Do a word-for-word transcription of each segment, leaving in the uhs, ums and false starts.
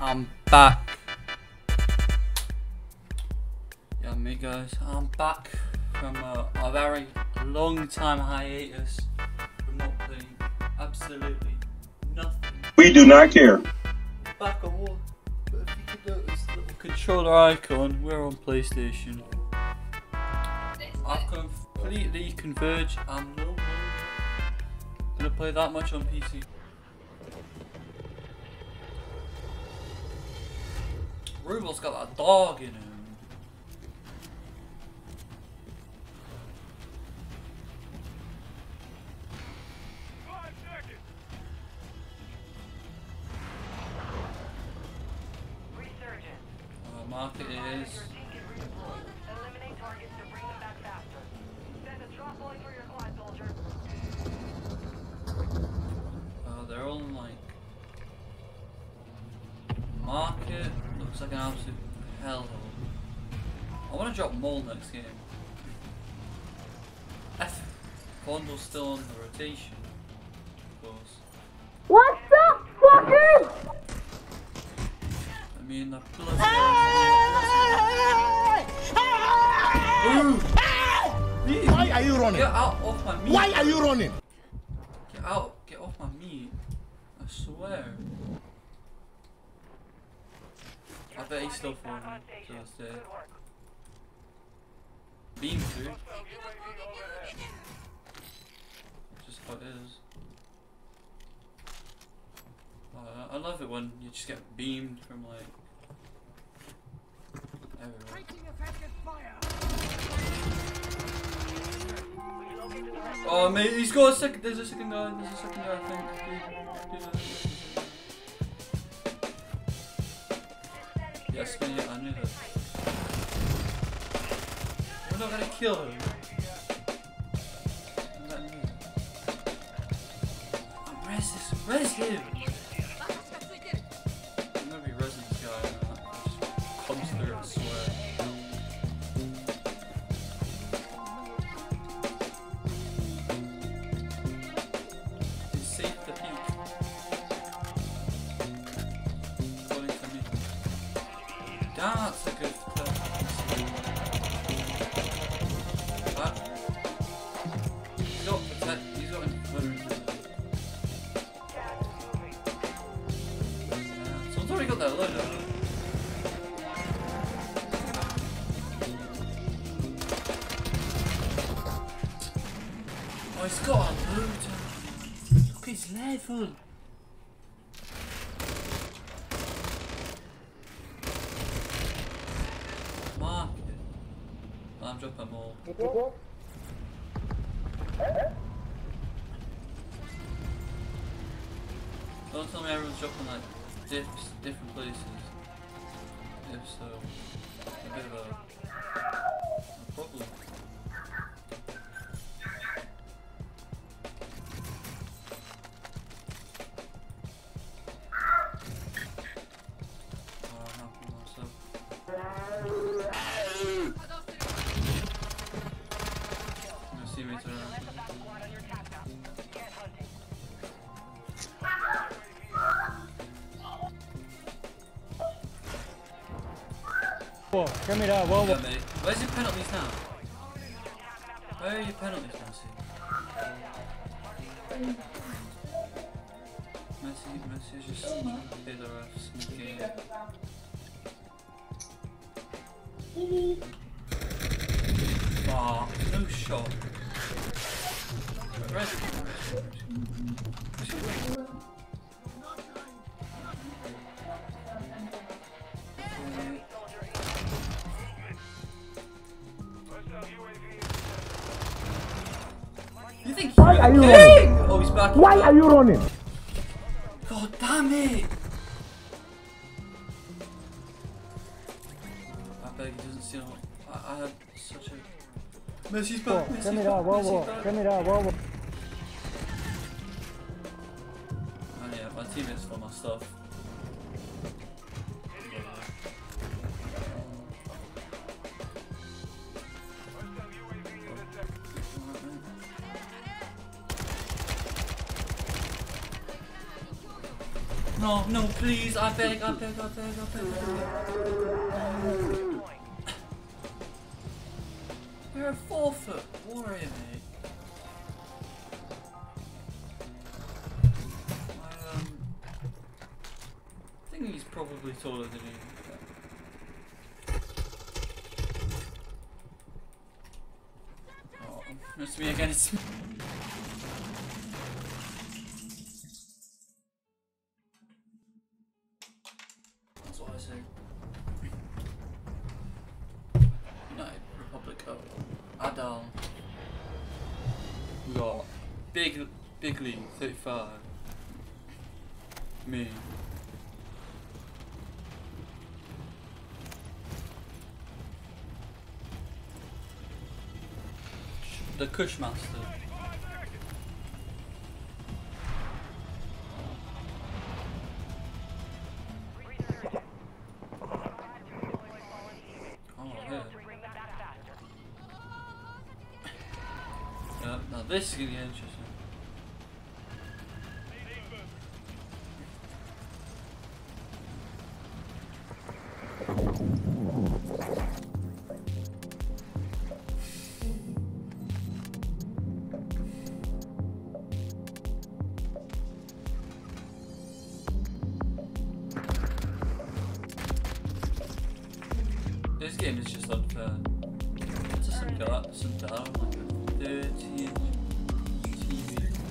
I'm back. Yeah, me guys, I'm back from a, a very long time hiatus from not playing absolutely nothing. We do not care. Back on what? But if you could notice the little controller icon, we're on PlayStation. I've completely converged. I'm no longer gonna play that much on P C. Rubal's got that dog in him. Uh, market is. Eliminate targets to bring them back faster. Send a drop point for your squad, soldier. Uh, they're all in like market. Looks like an absolute hellhole. I want to drop Mole next game. F. Fondle's still on the rotation, of course. What's up, fuckers? I mean, the blood. Ooh. Why are you running? Get out of my meat. Why are you running? Get out. Get off my meat. I swear. I bet he's still falling to this day. Beam dude. That's just how it is. Uh, I love it when you just get beamed from like everywhere. Oh mate, he's got a second. There's a second guy. There's a second guy. I think. Dude, dude, dude. Yes, yeah, I knew that. We're not gonna kill him. Let me. Res this. Res him. I'm gonna be resing this guy. And that just comes through. I swear. It's safe to peek. According to me. That's a good clip. That. He's got protect. He's got invulnerability. Yeah, someone's already got that loadout. Oh, he's got a loadout. Look at his level. Market. I'm dropping them all. Don't tell me everyone's dropping like dips, different places. If so, a bit of a, a problem. Oh, I'm happy with myself. I'm gonna see me turn around. Camera, wow, Yeah, mate. Where's your penalties now? Where are your penalties now, see? Messi, Messi is just trying to pay the refs in the game. Aw, no shot. Where's it? You think Why are you okay? running? Oh, he's back. Why are you running? God damn it! I beg he doesn't see how I, I had such a Messi's back, Messi's Camera, back, wow, Messi's wow, back. camera, wow. And yeah, my teammates stole my stuff. no, no, please, I beg, I beg, I beg, I beg, I beg. You're a four foot warrior, mate. I, um, I think he's probably taller than you. Oh, it's me again, it's me. That's what I say. United Republic of Adal. We got Big Big League thirty-five. Me. The Cushmaster. Oh, yeah. Yeah, now this is gonna get interesting. This game is just unfair. It's just some guy, some down like a thirty inch T V.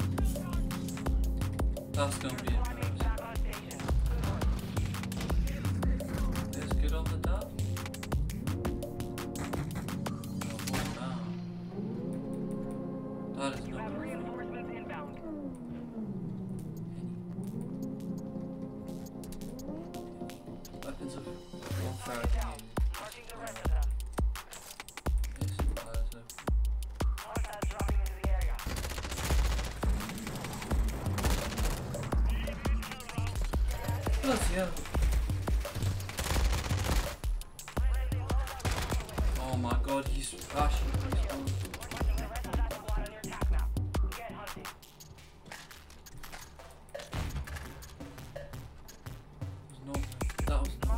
That's gonna be embarrassing. It's good on the dab. Oh, what now? That is not good. Weapons of warfare. Yeah. Oh my god, he's flashing. No, that was not.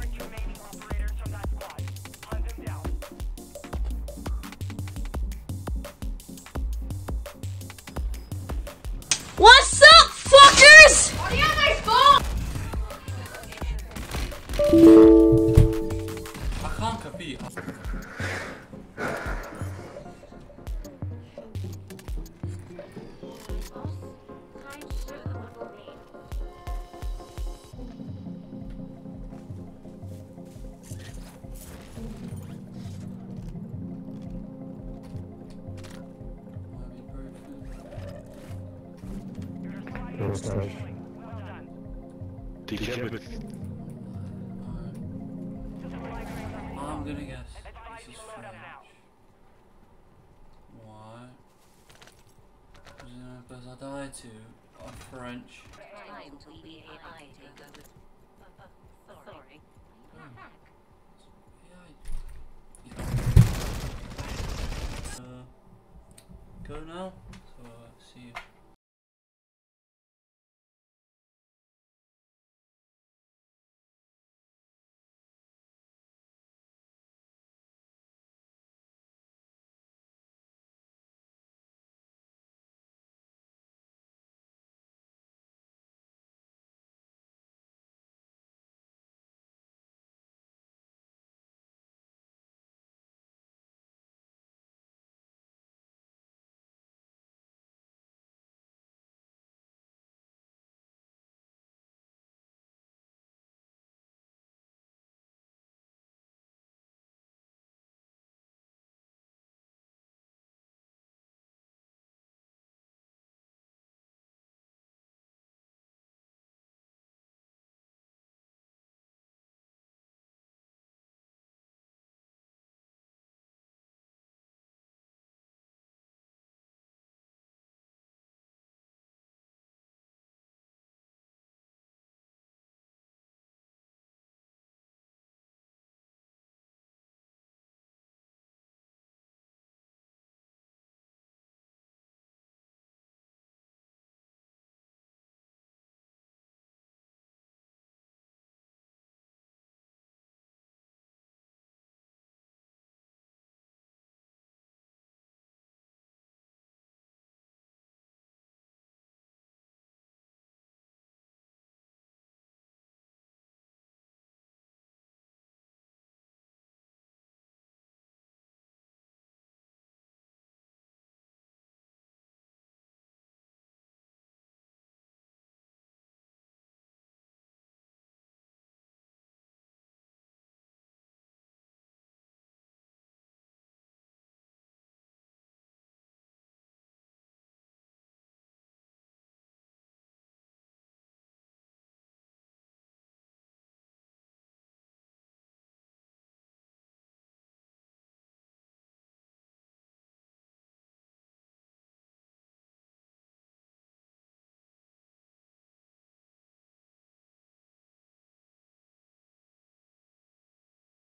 What's up, fuckers? What do you have my phone? I can't compete. Together. I'm gonna guess this is French. Why? Because I died to are French. Sorry. Uh, go now.